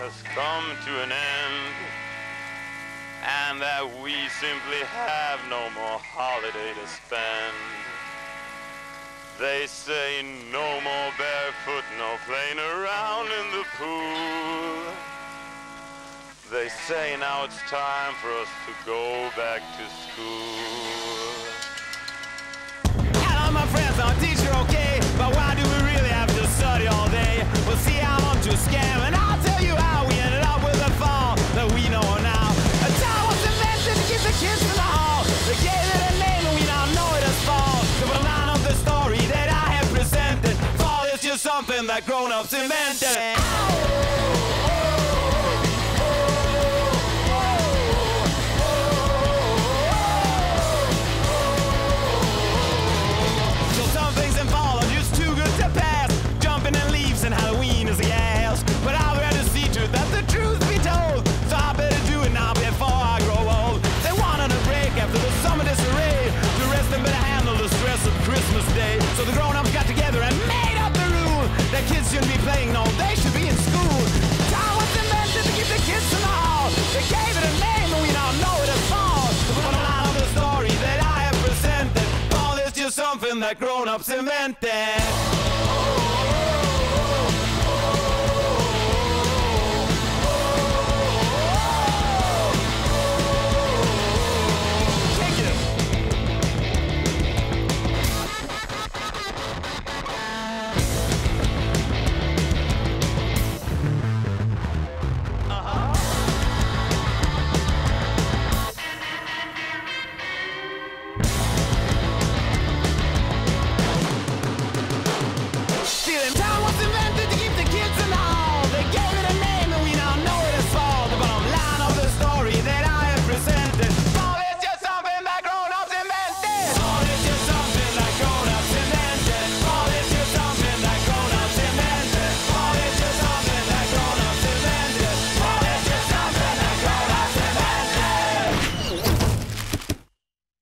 has come to an end, and that we simply have no more holiday to spend. They say no more barefoot, no playing around in the pool. They say now it's time for us to go back to school. Hello my friends, I'm a teacher, okay, but why do we really have to study all day? We'll see how I'm to scam, and I'll tell you how we ended up with a fall that we know now. A town was invented to keep the kids in the hall. They gave it a name and we now know it as fall. The line of the story that I have presented, fall is just something that grown-ups invented. So some things in fall are just too good to pass. Jumping in leaves and Halloween is a gas. But I'd rather see to that the truth be told. So I better do it now before I grow old. They wanted a break after the summer disarray. The rest of them better handle the stress of Christmas Day. So the grown-ups got together and made up the rule that kids shouldn't be playing, no, they should be in school. Time was invented to keep the kids in the hall. They gave it a name and we now know it as fall. The bottom line of the story that I have presented, fall is just something that grown-ups invented.